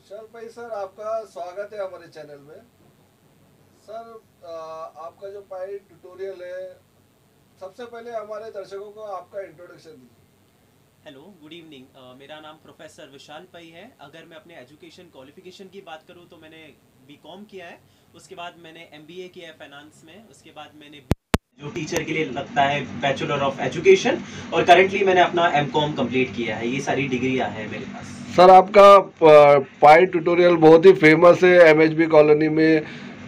विशाल भाई सर, आपका स्वागत है हमारे चैनल में। सर, आपका जो पाई ट्यूटोरियल है, सबसे पहले हमारे दर्शकों को आपका इंट्रोडक्शन दीजिए। Hello, good evening. मेरा नाम प्रोफेसर विशाल पई है। अगर मैं अपने एजुकेशन क्वालिफिकेशन की बात करूं तो मैंने बीकॉम किया है, उसके बाद मैंने एमबीए किया है फाइनेंस में, उसके बाद मैंने जो टीचर के लिए लगता है बैचलर ऑफ एजुकेशन, और करंटली मैंने अपना एमकॉम कंप्लीट किया है। ये सारी डिग्रियां हैं मेरे पास। सर, आपका पाई ट्यूटोरियल बहुत ही फेमस है एमएचबी कॉलोनी में।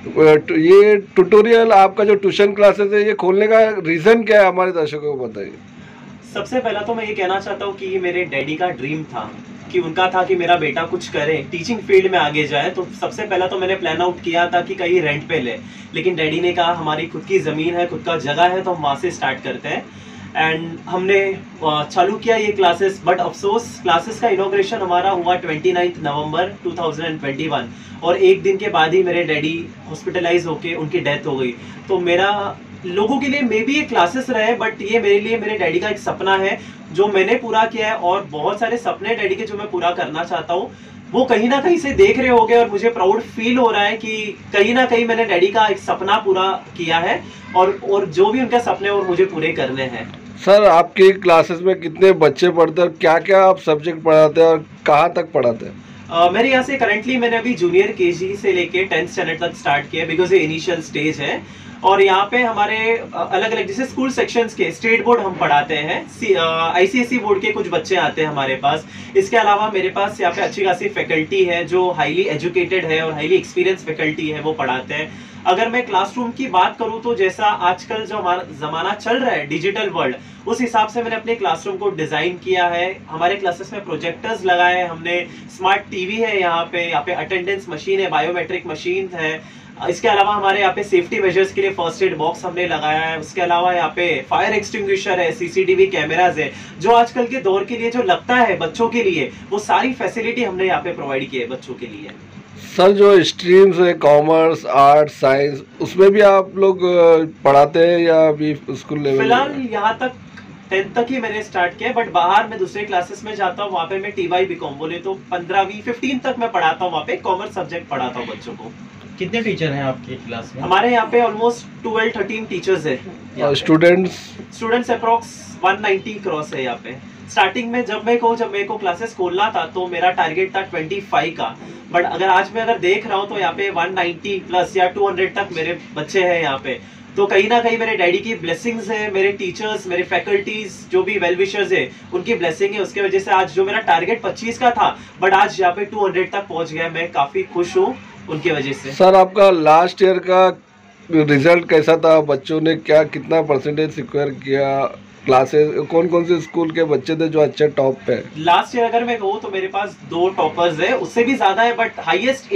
ये ट्यूटोरियल, आपका जो ट्यूशन क्लासेस है, ये खोलने का रीज़न क्या है, हमारे दर्शकों को बताइए। सबसे पहला तो मैं ये कहना चाहता हूँ कि ये मेरे डैडी का ड्रीम था, कि उनका था कि मेरा बेटा कुछ करे, टीचिंग फील्ड में आगे जाए। तो सबसे पहला तो मैंने प्लान आउट किया था कि कहीं रेंट पे ले, लेकिन डैडी ने कहा हमारी खुद की ज़मीन है, खुद का जगह है, तो हम वहाँ से स्टार्ट करते हैं। एंड हमने चालू किया ये क्लासेस, बट अफसोस क्लासेस का इनॉग्रेशन हमारा हुआ 29 नवंबर 2021, और एक दिन के बाद ही मेरे डैडी हॉस्पिटलाइज होके उनकी डेथ हो गई। तो मेरा लोगों के लिए मे बी ये क्लासेस रहे, बट ये मेरे लिए मेरे डैडी का एक सपना है जो मैंने पूरा किया है, और बहुत सारे सपने डैडी के जो मैं पूरा करना चाहता हूँ वो कहीं ना कहीं से देख रहे होंगे, और मुझे प्राउड फील हो रहा है कि कहीं ना कहीं मैंने डैडी का एक सपना पूरा किया है, और जो भी उनके सपने और मुझे पूरे करने हैं। सर, आपकी क्लासेस में कितने बच्चे पढ़ते हैं, क्या क्या आप सब्जेक्ट पढ़ाते हैं और कहाँ तक पढ़ाते हैं? मेरे यहाँ से करंटली मैंने अभी जूनियर केजी से लेके 10th स्टैंडर्ड तक स्टार्ट किया, बिकॉज ये इनिशियल स्टेज है। और यहाँ पे हमारे अलग अलग जैसे स्कूल सेक्शंस के स्टेट बोर्ड हम पढ़ाते हैं, आईसीएसई बोर्ड के कुछ बच्चे आते हैं हमारे पास। इसके अलावा मेरे पास यहाँ पे अच्छी खासी फैकल्टी है जो हाईली एजुकेटेड है और हाईली एक्सपीरियंस फैकल्टी है, वो पढ़ाते हैं। अगर मैं क्लासरूम की बात करूं तो जैसा आजकल जो हमारा जमाना चल रहा है डिजिटल वर्ल्ड, उस हिसाब से मैंने अपने क्लासरूम को डिजाइन किया है। हमारे क्लासेस में प्रोजेक्टर्स लगाए हैं हमने, स्मार्ट टीवी है यहाँ पे अटेंडेंस मशीन है, बायोमेट्रिक मशीन है। इसके अलावा हमारे यहाँ पे सेफ्टी मेजर्स के लिए फर्स्ट एड बॉक्स हमने लगाया है। उसके अलावा यहाँ पे फायर एक्सटिंग्विशर है, सीसीटीवी कैमराज है, जो आजकल के दौर के लिए जो लगता है बच्चों के लिए, वो सारी फैसिलिटी हमने यहाँ पे प्रोवाइड की है बच्चों के लिए। सर, जो स्ट्रीम्स है कॉमर्स, आर्ट, साइंस, उसमें भी आप लोग पढ़ाते हैं या अभी स्कूल लेवल? फिलहाल यहाँ तक 10th तक ही मैंने स्टार्ट किया, बट बाहर मैं दूसरे क्लासेस में जाता हूँ, वहाँ पे मैं टीवाई बीकॉम बोले तो 15वीं 15 तक मैं पढ़ाता हूँ, वहाँ पे कॉमर्स सब्जेक्ट पढ़ाता हूँ बच्चों को। कितने टीचर हैं आपकी क्लास में? हमारे यहाँ पे ऑलमोस्ट 12-13 टीचर्स है। स्टूडेंट्स अप्रोक्स 190 क्रॉस है यहाँ पे। स्टार्टिंग में जब मेरे को क्लासेस खोलना था तो मेरा टारगेट था 25 का, बट आज मैं देख रहा हूँ तो यहाँ पे 190 प्लस या 200 तक मेरे बच्चे हैं यहाँ पे। तो कहीं ना कहीं मेरे डैडी की ब्लेसिंग्स है, मेरे टीचर्स, मेरे फैकल्टीज, जो भी वेल विशर्स है, उनकी ब्लेसिंग है। उसके वजह से आज जो मेरा टारगेट 25 का था, बट आज यहाँ पे 200 तक पहुंच गया। मैं काफी खुश हूँ उनकी वजह से। सर, आपका लास्ट ईयर का रिजल्ट कैसा था? बच्चों ने कितना परसेंटेज सिक्योर किया? क्लासेस कौन कौन से स्कूल के बच्चे थे जो अच्छे टॉप पे? लास्ट ईयर अगर मैं कहूँ तो मेरे पास 2 टॉपर्स है, उससे भी ज्यादा है, बट हाईएस्ट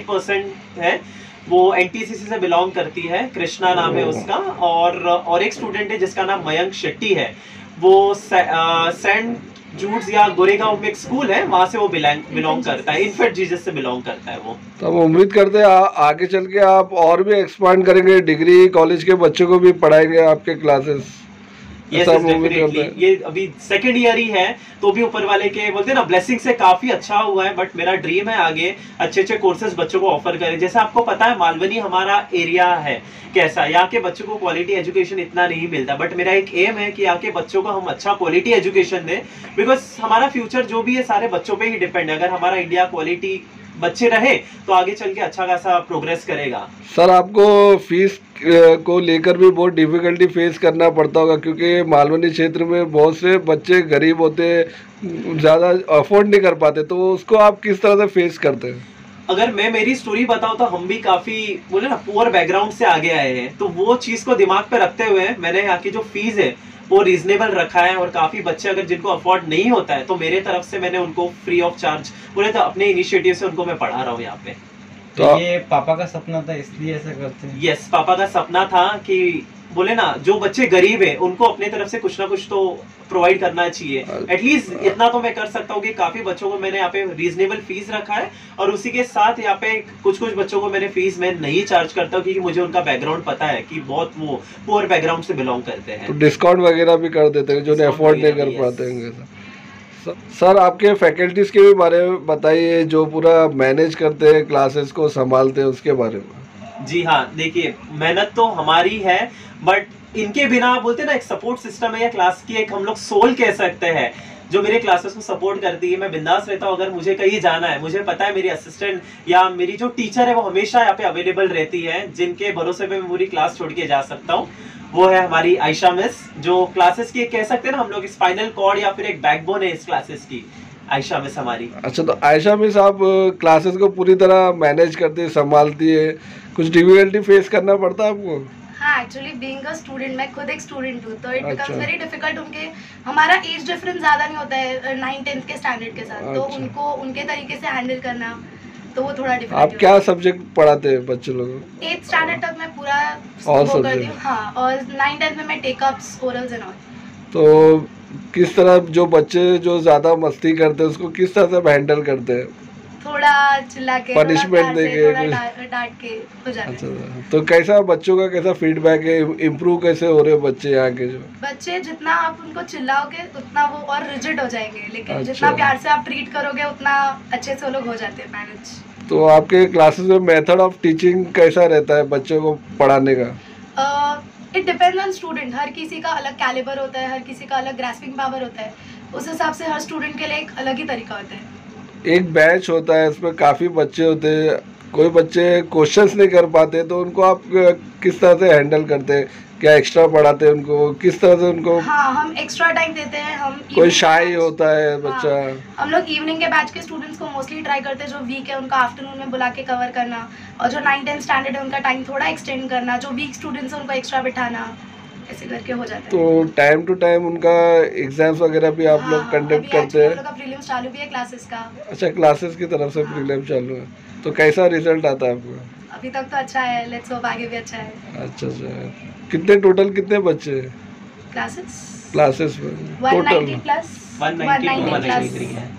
88% है। वो एनटीसीसी से बिलोंग करती है, कृष्णा नाम है उसका। और एक स्टूडेंट है जिसका नाम मयंक शेट्टी है, वो सेंट जूड्स या गोरेगांव में एक स्कूल है, वहां से वो बिलोंग करता है, इन्फेंट जीसस से बिलोंग करता है वो। तो हम उम्मीद करते हैं आगे चल के आप और भी एक्सपांड करेंगे, डिग्री कॉलेज के बच्चों को भी पढ़ाएंगे आपके क्लासेस। Yes, definitely. ये अभी सेकंड ईयर ही है, तो भी ऊपर वाले के बोलते हैं ना ब्लेसिंग से काफी अच्छा हुआ है। बट मेरा ड्रीम है आगे अच्छे कोर्सेज बच्चों को ऑफर करें। जैसे आपको पता है मालवनी हमारा एरिया है कैसा, यहाँ के बच्चों को क्वालिटी एजुकेशन इतना नहीं मिलता, बट मेरा एक एम है कि यहाँ के बच्चों को हम अच्छा क्वालिटी एजुकेशन दें, बिकॉज हमारा फ्यूचर जो भी है सारे बच्चों पे ही डिपेंड है। अगर हमारा इंडिया क्वालिटी बच्चे रहे तो आगे चल के अच्छा खासा प्रोग्रेस करेगा। सर, आपको फीस को लेकर भी बहुत डिफिकल्टी फेस करना पड़ता होगा, क्योंकि मालवनी क्षेत्र में बहुत से बच्चे गरीब होते हैं, ज़्यादा अफोर्ड नहीं कर पाते, तो उसको आप किस तरह से फेस करते हैं? अगर मैं मेरी स्टोरी बताऊं तो हम भी काफी बोले ना पुअर बैकग्राउंड से आगे आए हैं, तो वो चीज को दिमाग पे रखते हुए मैंने यहाँ की जो फीस है वो रीजनेबल रखा है। और काफी बच्चे अगर जिनको अफोर्ड नहीं होता है तो मेरे तरफ से मैंने उनको फ्री ऑफ चार्ज बोले तो अपने इनिशिएटिव से उनको मैं पढ़ा रहा हूँ यहाँ पे। तो ये पापा का सपना था इसलिए ऐसा करते हैं? यस, पापा का सपना था कि बोले ना जो बच्चे गरीब है उनको अपने तरफ से कुछ ना कुछ तो प्रोवाइड करना चाहिए। एटलीस्ट इतना तो मैं कर सकता हूँ कि काफी बच्चों को मैंने यहाँ पे रीजनेबल फीस रखा है, और उसी के साथ यहाँ पे कुछ बच्चों को मैंने फीस मैं नहीं चार्ज करता हूँ, क्योंकि मुझे उनका बैकग्राउंड पता है कि बहुत वो पुअर बैकग्राउंड से बिलोंग करते हैं। तो डिस्काउंट वगैरह भी कर देते हैं जो अफोर्ड नहीं कर पाते हैं। सर आपके फैकल्टीज के भी बारे में बताइए, जो पूरा मैनेज करते हैं क्लासेस को संभालते हैं उसके बारे में। जी हाँ, देखिए मेहनत तो हमारी है, बट इनके बिना बोलते हैं ना एक सपोर्ट सिस्टम है या क्लास की एक हम लोग सोल कह सकते हैं जो मेरे क्लासेस को सपोर्ट करती है। मैं बिंदास रहता हूँ, अगर मुझे कहीं जाना है, मुझे पता है मेरी असिस्टेंट या मेरी जो टीचर है वो हमेशा यहाँ पे अवेलेबल रहती है, जिनके भरोसे पे मैं पूरी क्लास छोड़ के जा सकता हूँ। वो है हमारी आयशा मिस, जो क्लासेस की कह सकते हैं ना हम लोग स्पाइनल कॉर्ड या फिर एक बैकबोन है इस क्लासेस की, आयशा मिस हमारी। अच्छा, तो आयशा मिस आप क्लासेस को पूरी तरह मैनेज करती है, संभालती है, कुछ डिफिकल्टी फेस करना पड़ता है आपको? हाँ, एक्चुअली बीइंग अ स्टूडेंट, मैं खुद एक स्टूडेंट हूँ, तो इट बिकम्स अच्छा। Very difficult. उनके हमारा एज डिफरेंस ज़्यादा नहीं होता है 9-10 के स्टैंडर्ड के साथ, तो अच्छा। उनको उनके तरीके से हैंडल करना तो वो थोड़ा डिफिकल्ट। आप क्या सब्जेक्ट पढ़ाते हैं बच्चे लोगों को? 8th स्टैंडर्ड तक मैं पूरा All वो करती subject? हूँ। हाँ, और 9-10 में मैं टेकअप्स, ओरल्स एंड ऑल। तो किस तरह जो बच्चे जो ज़्यादा मस्ती करते हैं उसको किस तरह से हैंडल करते हैं? थोड़ा चिल्ला के, Punishment थोड़ा प्यार दे से, के थोड़ा कुछ? डांट के हो जाता है। अच्छा, तो कैसा बच्चों का कैसा फीडबैक है, इम्प्रूव कैसे हो रहे हैं बच्चे यहाँ के? जो बच्चे जितना आप उनको चिल्लाओगे उतना वो और रिजिड हो जाएंगे, लेकिन अच्छा। जितना प्यार से आप ट्रीट करोगे उतना अच्छे से वो लोग हो जाते हैं मैनेज। तो आपके क्लासेस में मेथड ऑफ टीचिंग कैसा रहता है बच्चों को पढ़ाने का? It depends on student. हर किसी का अलग कैलिबर होता है, हर किसी का अलग ग्रास्पिंग पावर होता है, उस हिसाब से हर स्टूडेंट के लिए एक अलग ही तरीका होता है। एक बैच होता है, उसमें काफ़ी बच्चे होते हैं, कोई बच्चे क्वेश्चंस नहीं कर पाते, तो उनको आप किस तरह से हैंडल करते हैं? क्या एक्स्ट्रा पढ़ाते हैं उनको, किस तरह से उनको? हाँ, हम एक्स्ट्रा टाइम देते हैं। हम कोई शाई होता है बच्चा? हम लोग इवनिंग के बैच के स्टूडेंट्स को मोस्टली ट्राई करते हैं, जो वीक है उनका आफ्टरनून में बुला के कवर करना, और जो 9-10 स्टैंडर्ड है उनका टाइम थोड़ा एक्सटेंड करना, जो वीक स्टूडेंट्स हैं उनको एक्स्ट्रा बिठाना, ऐसे करके हो जाता है। तो टाइम टू टाइम उनका एग्जाम्स वगैरह भी आप लोग कंडक्ट करते हैं? हम लोग का प्रीलिम्स चालू भी है क्लासेस का। अच्छा, क्लासेस की तरफ से प्रीलिम चालू है, तो कैसा रिजल्ट आता है आपको? अभी तक तो अच्छा है, लेट्स होप आगे भी अच्छा है। अच्छा अच्छा, कितने टोटल कितने बच्चे हैं क्लासेस में 190 टोटल? Plus 190 plus. 193 है।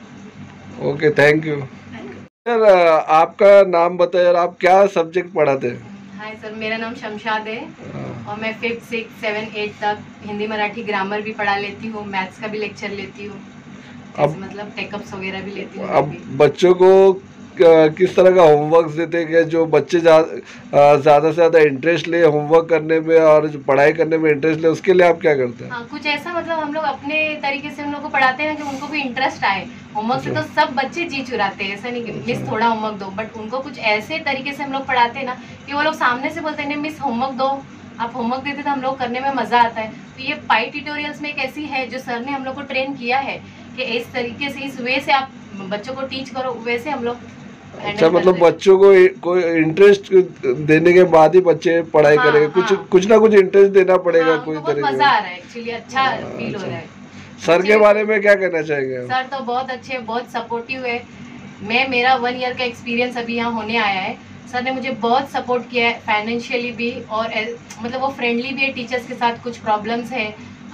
Okay, thank you. सर आपका नाम बताइए और आप क्या सब्जेक्ट पढ़ाते हैं? हाय सर, मेरा नाम शमशाद है हाँ। और मैं 5th 6th 7th 8th तक हिंदी मराठी ग्रामर भी पढ़ा लेती हूँ, मैथ्स का भी लेक्चर लेती हूँ, अब मतलब टेकअप्स वगैरह भी लेती हूँ। अब बच्चों को किस तरह का होमवर्क देते हैं, जो बच्चे ज़्यादा से ज़्यादा इंटरेस्ट ले होमवर्क करने में और जो पढ़ाई करने में इंटरेस्ट ले, उसके लिए आप क्या करते हैं? हाँ, कुछ ऐसा मतलब हम लोग अपने तरीके से हम लोग को पढ़ाते हैं ना कि उनको भी इंटरेस्ट आए। होमवर्क से तो सब बच्चे जी चुराते हैं, ऐसा नहीं कि मिस थोड़ा होमवर्क दो, बट उनको कुछ ऐसे तरीके से हम लोग पढ़ाते हैं ना कि वो लोग सामने से बोलते हैं नहीं मिस होमवर्क दो, आप होमवर्क देते तो हम लोग करने में मज़ा आता है। तो ये पाई ट्यूटोरियल्स में एक ऐसी है जो सर ने हम लोग को ट्रेन किया है कि इस तरीके से, इस वे से आप बच्चों को टीच करो, वैसे हम लोग। अच्छा, मतलब बच्चों को कोई इंटरेस्ट देने के बाद ही बच्चे पढ़ाई हाँ, करेंगे, कुछ ना कुछ इंटरेस्ट देना पड़ेगा। हाँ, कोई उनको बहुत तरीके मजा से आ रहा है, एक्चुअली अच्छा फील हो रहा है। सर के बारे में क्या कहना चाहेंगे आप? सर तो बहुत अच्छे, बहुत सपोर्टिव है। मेरा 1 ईयर का एक्सपीरियंस अभी यहाँ होने आया है। सर ने मुझे बहुत सपोर्ट किया है, फाइनेंशियली भी, और मतलब वो फ्रेंडली भी है टीचर्स के साथ। कुछ प्रॉब्लम्स है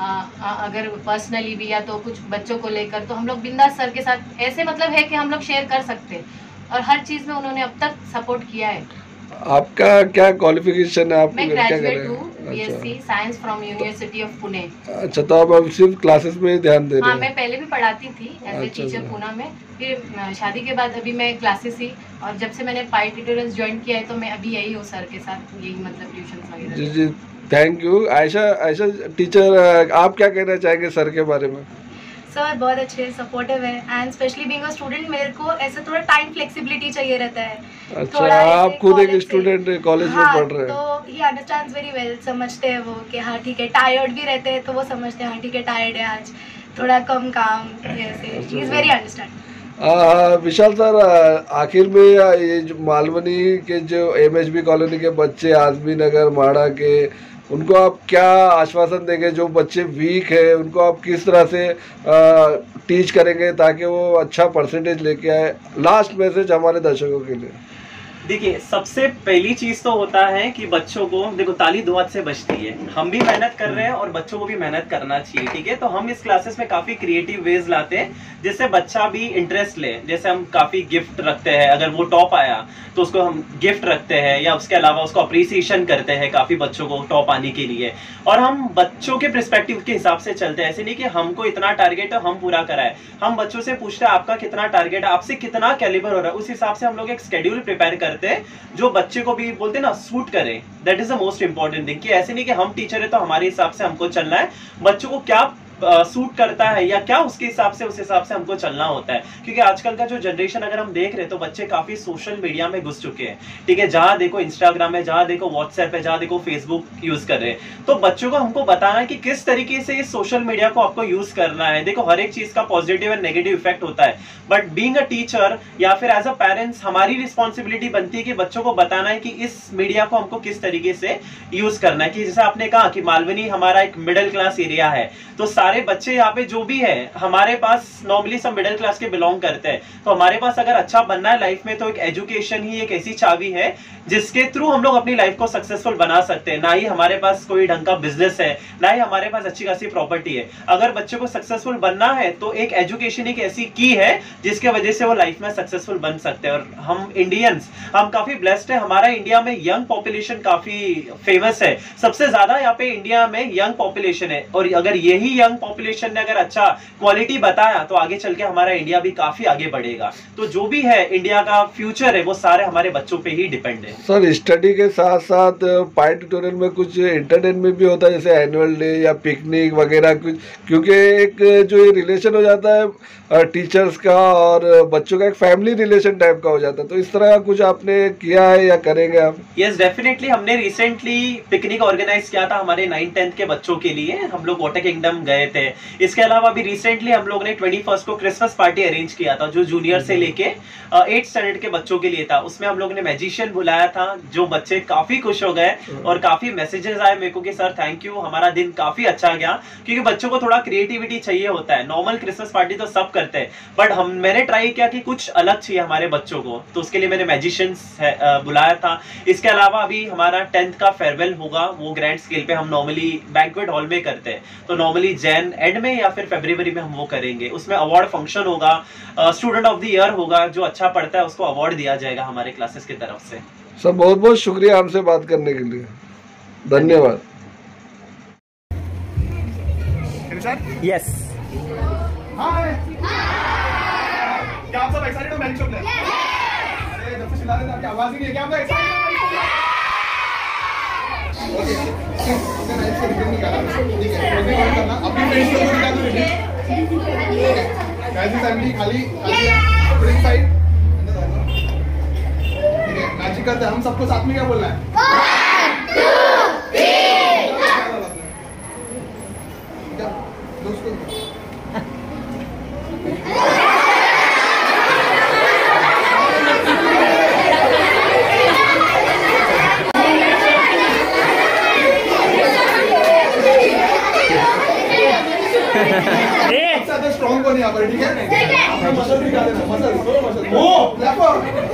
अगर पर्सनली भी या तो कुछ बच्चों को लेकर, तो हम लोग बिंदास सर के साथ ऐसे मतलब है कि हम लोग शेयर कर सकते हैं, और हर चीज़ में उन्होंने अब तक सपोर्ट किया है। आपका क्या क्वालिफिकेशन है? आप मैं क्या कर ग्रेजुएट रहे हूँ, हैं? BSc science from university of Pune. अच्छा, तो आप अब सिर्फ क्लासेस में ही ध्यान दे रहे हाँ, हैं? मैं पहले भी पढ़ाती थी एज ए अच्छा, टीचर अच्छा। पूना में, फिर शादी के बाद अभी मैं क्लासेस ही, और जब से मैंने पाई ट्यूटोरियल्स ज्वाइन किया है तो मैं अभी यही हूँ सर के साथ, यही मतलब ट्यूशन वगैरह। जी जी, थैंक यू। आयशा टीचर, आप क्या कहना चाहेंगे सर के बारे में? सर बहुत अच्छे, सपोर्टिव है, and specially being a student मेरे को ऐसे थोड़ा टाइम फ्लेक्सिबिलिटी चाहिए रहता है। अच्छा, थोड़ा ऐसे आप खुद एक college से- स्टूडेंट कॉलेज में हाँ, पढ़ रहे हैं? तो ही अंडरस्टैंड्स वेरी वेल, समझते हैं वो कि हाँ ठीक है, टायर्ड भी रहते हैं तो वो समझते हैं हाँ ठीक है टायर्ड है आज, थोड़ा कम काम, ऐसे ही is very understand. Vishal sir, आखिर में ये जो मालवनी के जो MHB कॉलोनी के बच्चे, आजमी नगर, माड़ा के, उनको आप क्या आश्वासन देंगे? जो बच्चे वीक है उनको आप किस तरह से टीच करेंगे ताकि वो अच्छा परसेंटेज लेके आए? लास्ट मैसेज हमारे दर्शकों के लिए। देखिए, सबसे पहली चीज तो होता है कि बच्चों को, देखो ताली दो हाथ से बजती है, हम भी मेहनत कर रहे हैं और बच्चों को भी मेहनत करना चाहिए, ठीक है। तो हम इस क्लासेस में काफी क्रिएटिव वेज लाते हैं जिससे बच्चा भी इंटरेस्ट ले। जैसे हम काफी गिफ्ट रखते हैं, अगर वो टॉप आया तो उसको हम गिफ्ट रखते हैं, या उसके अलावा उसको अप्रिसिएशन करते हैं काफी बच्चों को टॉप आने के लिए। और हम बच्चों के पर्सपेक्टिव के हिसाब से चलते हैं, ऐसे नहीं कि हमको इतना टारगेट है हम पूरा कराए। हम बच्चों से पूछते हैं आपका कितना टारगेट है, आपसे कितना कैलिबर हो रहा है, उस हिसाब से हम लोग एक शेड्यूल प्रिपेयर करते हैं जो बच्चे को भी बोलते हैं ना सूट करे। That is the most important thing, कि ऐसे नहीं कि हम टीचर है तो हमारे हिसाब से हमको चलना है, बच्चों को क्या सूट करता है या क्या उसके हिसाब से, उस हिसाब से हमको चलना होता है। क्योंकि आजकल का जो जनरेशन अगर हम देख रहे हैं तो बच्चे काफी सोशल मीडिया में घुस चुके हैं, ठीक है। जहां देखो इंस्टाग्राम है, जहां देखो व्हाट्सएप है, जहां देखो फेसबुक यूज कर रहे हैं। तो बच्चों को हमको बताना है कि किस तरीके से इस सोशल मीडिया को आपको यूज करना है। देखो हर एक चीज का पॉजिटिव एंड नेगेटिव इफेक्ट होता है, बट बीइंग अ टीचर या फिर एज अ पेरेंट्स हमारी रिस्पॉन्सिबिलिटी बनती है कि बच्चों को बताना है कि इस मीडिया को हमको किस तरीके से यूज करना है। कि जैसे आपने कहा कि मालवनी हमारा एक मिडिल क्लास एरिया है, तो सारे बच्चे यहाँ पे जो भी है हमारे पास नॉर्मली सब मिडिल क्लास के बिलोंग करते हैं। तो हमारे पास अगर अच्छा बनना है लाइफ में तो एक एजुकेशन ही एक ऐसी चाबी है जिसके थ्रू हम लोग अपनी लाइफ को सक्सेसफुल बना सकते हैं। ना ही हमारे पास कोई ढंग का बिजनेस है, ना ही हमारे पास अच्छी खासी प्रॉपर्टी है। अगर बच्चे को सक्सेसफुल बनना है तो एक एजुकेशन एक ऐसी की है जिसके वजह से वो लाइफ में सक्सेसफुल बन सकते हैं। और हम इंडियंस हम काफी ब्लेस्ड है, हमारा इंडिया में यंग पॉपुलेशन काफी फेमस है, सबसे ज्यादा यहाँ पे इंडिया में यंग पॉपुलेशन है। और अगर यही यंग पॉपुलेशन ने अगर अच्छा क्वालिटी बताया तो आगे चल के हमारा इंडिया भी काफी आगे बढ़ेगा। तो जो भी है इंडिया का फ्यूचर है वो सारे हमारे बच्चों पे ही डिपेंड है। सर स्टडी के साथ साथ पाई ट्यूटोरियल में कुछ एंटरटेनमेंट भी होता है, जैसे एनुअल डे या पिकनिक वगैरह कुछ, क्योंकि एक जो ये रिलेशन हो जाता है टीचर्स का और बच्चों का, एक फैमिली रिलेशन टाइप का हो जाता है। तो इस तरह का कुछ आपने किया है या करेंगे आप? यस डेफिनेटली, हमने रिसेंटली पिकनिक ऑर्गेनाइज किया था हमारे 9th-10th के बच्चों के लिए। हम लोग वाटर किंगडम गए थे। इसके अलावा अभी रिसेंटली हम लोग ने 21st को क्रिसमस पार्टी अरेंज किया था जो जूनियर से लेके 8th स्टैंडर्ड के बच्चों के लिए था। उसमें हम लोग ने मैजिशियन बुलाया था, जो बच्चे काफी खुश हो गए और काफी मैसेजेस आए मेरे को कि सर थैंक यू, हमारा दिन काफी अच्छा गया। क्योंकि बच्चों को थोड़ा क्रिएटिविटी चाहिए होता है। नॉर्मल क्रिसमस पार्टी तो सब करते हैं, बट मैंने ट्राई किया कि कुछ अलग चाहिए हमारे बच्चों को, तो उसके लिए मैंने मैजिशियंस बुलाया था। इसके अलावा अभी हमारा 10th का फेयरवेल होगा, वो ग्रैंड स्केल पे हम नॉर्मली बैंक्वेट हॉल में करते हैं। तो नॉर्मली जैन एंड में या फिर फरवरी में हम वो करेंगे। उसमें अवार्ड फंक्शन होगा, स्टूडेंट ऑफ द ईयर होगा, जो अच्छा पढ़ता है उसको अवार्ड दिया जाएगा हमारे क्लासेस की तरफ से। सर बहुत बहुत शुक्रिया हमसे बात करने के लिए, धन्यवाद। यस क्या आप सब एक्साइटेड हो मैच को प्लेयर? अरे जब से चिल्ला रहे थे आपकी आवाज ही नहीं है, क्या आप लोग एक्साइटेड हो? ओके ओके नाइस से निकल निकाला, ठीक है क्लोजिंग ऑन करना अपनी फ्रेंड्स को निकाल दो रेडी। गाइस फैमिली खाली ड्रिंक साइड, ठीक है मैजिक करते हैं हम सबको साथ में। क्या बोलना है? 1 2 3 क्या दोस्तों ज्यादा स्ट्रॉन्ग को नहीं पर, ठीक है अपना मसल भी डाल देना, मसल वो क्लैपर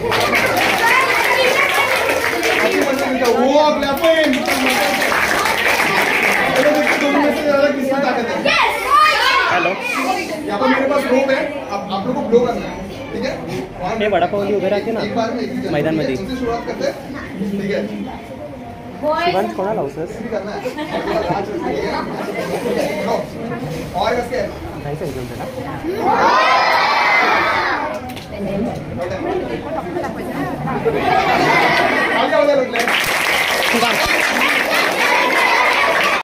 अपनी मसल निकाल, वो क्लैपिंग। चलो देखते दोनों में से ज्यादा किसकी ताकत है। हेलो, यहाँ पर मेरे पास रोप है, अब आप लोग को ब्लो करना है, ठीक है। ये बड़ा पाव उधर आके ना एक बार में एक मैदान में दी शुरुआत करते हैं, ठीक है। शिवांश कोणा लावू सर? करना है और कसके नाही सांगितलं ना